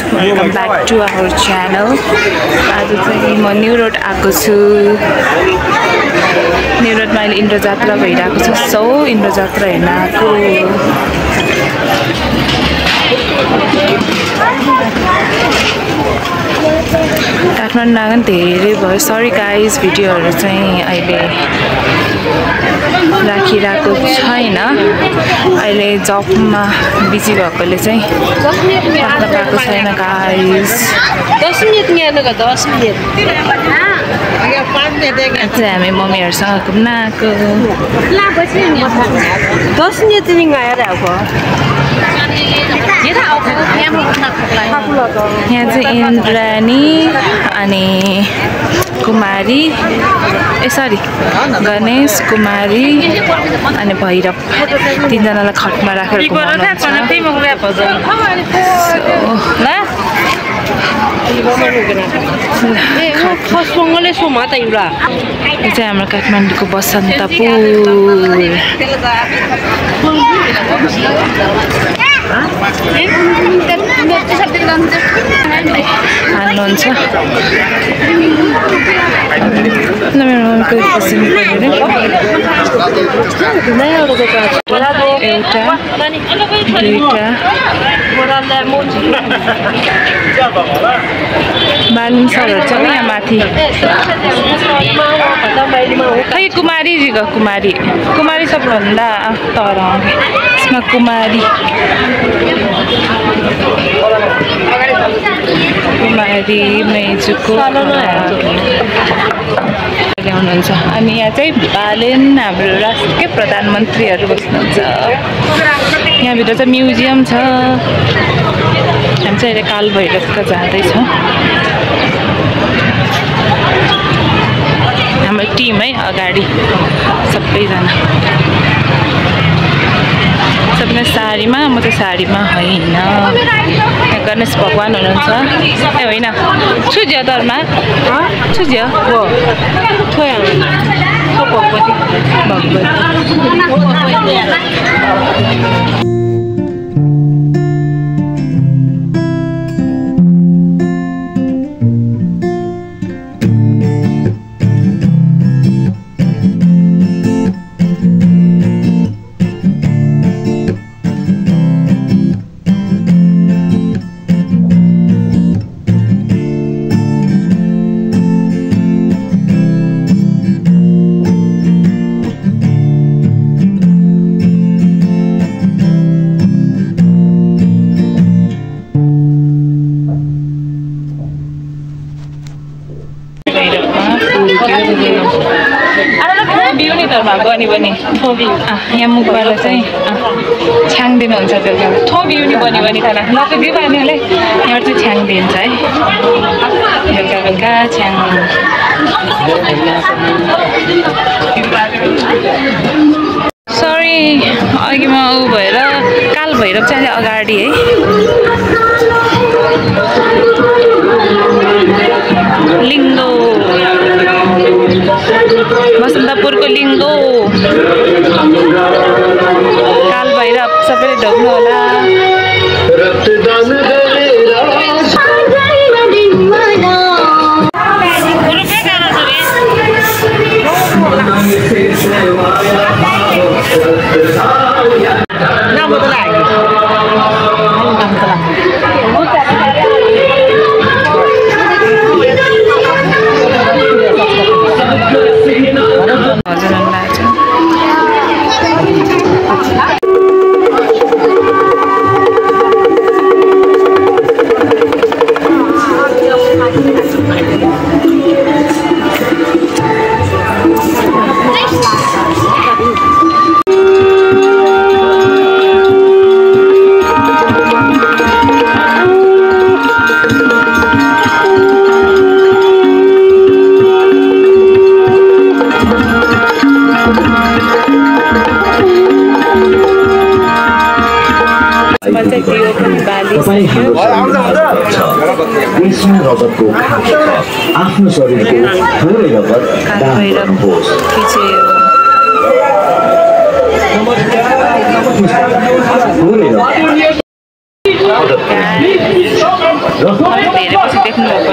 Welcome back to our channel. आज चाहिँ म न्यू रोड आएको छु। न्यू रोडमा अहिले इन्द्रजात्रा भइरहेको छ। सो इन्द्रजात्रा हेर्न आएको। काठमाडौँ आएको धेरै भयो। सरी गाइज, भिडियोहरू चाहिँ अहिले राखिरहेको छैन। अहिले जबमा बिजी भएकोले चाहिँ राख्न पाएको छैन गाइज। 10 मिनट यहाँ लगा 10 मिनट चाहिँ हामी मम्मीहरूसँग घुम्न आएको। 10 मिनट चाहिँ आएर आएको। यहाँ चाहिँ इन्द्राणी अनि कुमारी सरी गणेश कुमारी अनि भैरव तीनजनालाई खटमा राखेर घुमाउनुहुन्छ। यो चाहिँ हाम्रो काठमाडौँको बसन्तपुर। हाल्नुहुन्छ मेरो मम्मीको पसिनी परेर एउटा दुईटा बालुन सरहरू छ यहाँ माथि। खै कुमारीजीको कुमारी कुमारी सबभन्दा तर यसमा कुमारी कुमारी मेजुको ल्याउनुहुन्छ। अनि यहाँ चाहिँ बालेन हाम्रो राष्ट्रिय प्रधानमन्त्रीहरू बस्नुहुन्छ। यहाँभित्र चाहिँ म्युजियम छ। हामी चाहिँ अहिले कालभैरवका जाँदैछौँ। हाम्रो टिम है अगाडि सबैजना सबैजना साडीमा, म चाहिँ साडीमा होइन। यहाँ गणेश भगवान हुनुहुन्छ। ए होइन सुझ्यो दरमा सुझ्यो हो भगवती बनी बनी यहाँ मुखबाट चाहिँ छ्याङदिनुहुन्छ बेलुका। ठोबिउनी बनी बनी खाना नपुग्यो पानीलाई यहाँबाट चाहिँ छ्याङ दिन्छ है बेलुका बेलुका छ्याङ। सरी अघि म ऊ भएर कालभैरव चाहिँ अगाडि है। लिङ्गो बसन्तपुरको लिङ्गो कालभैरव सबैले ढोग्नु होला। आफ्नो शरीरको थोरै रगत दान गर्नुहोस्।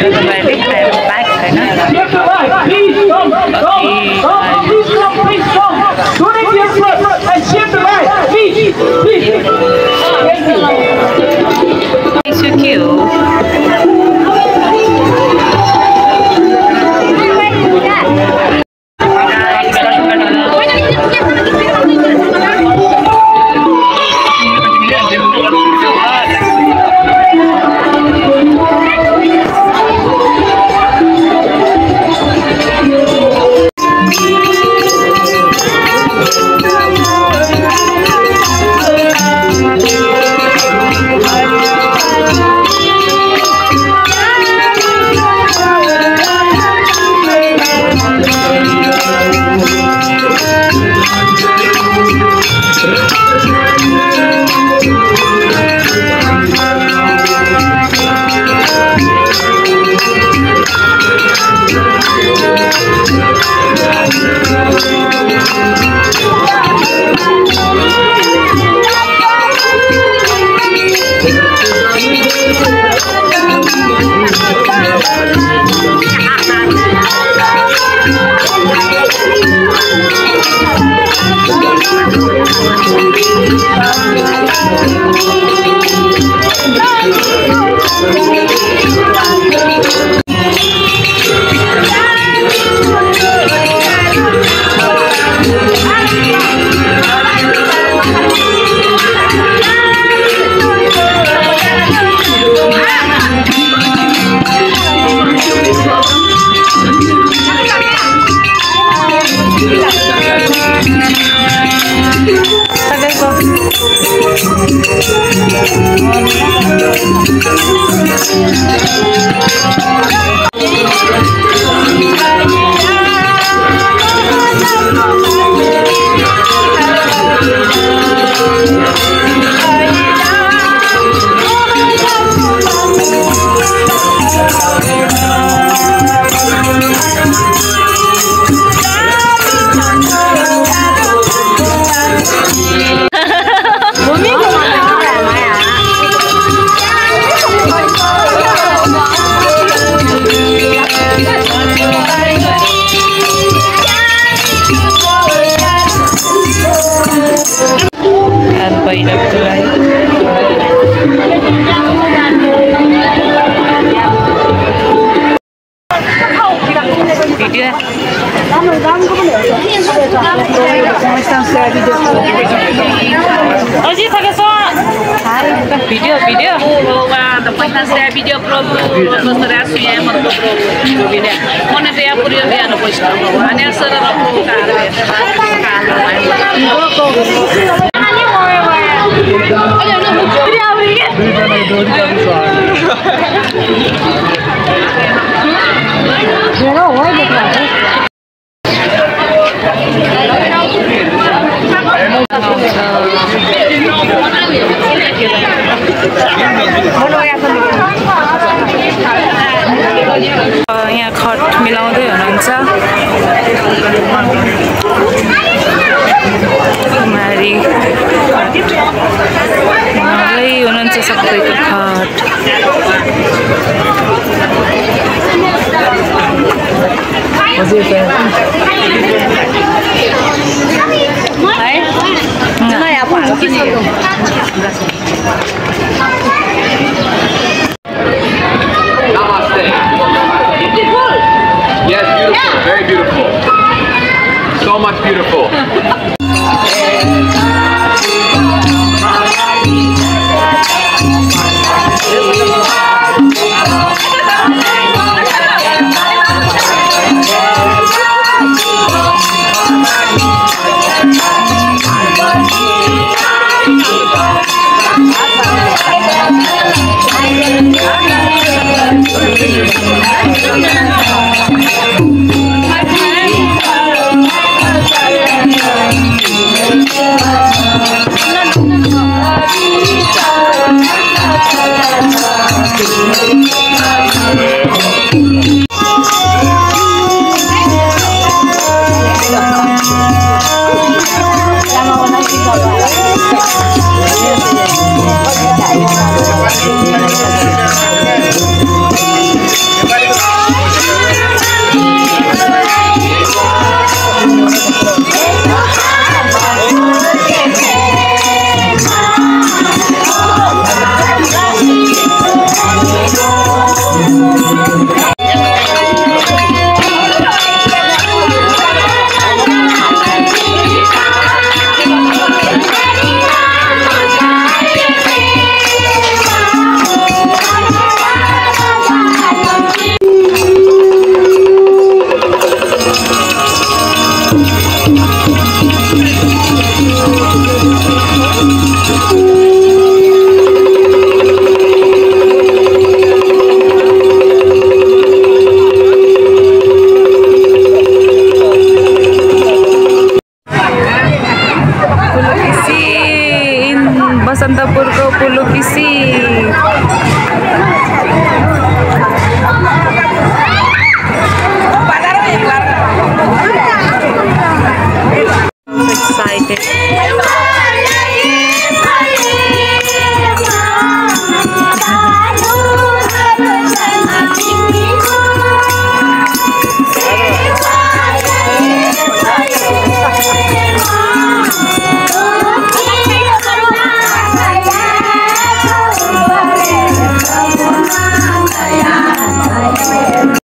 तपाईँहरूले खाएर पाक होइन के हो Video. Depois na série video pro mostrar assim é muito pro vídeo. Quando tem a curiosidade no posto, a nessa era pro cara. यहाँ खट मिलाउँदै हुनुहुन्छ कुमारी उहाँलै हुनुहुन्छ सबैको खट Yes, beautiful, very beautiful. So much beautiful. Okay.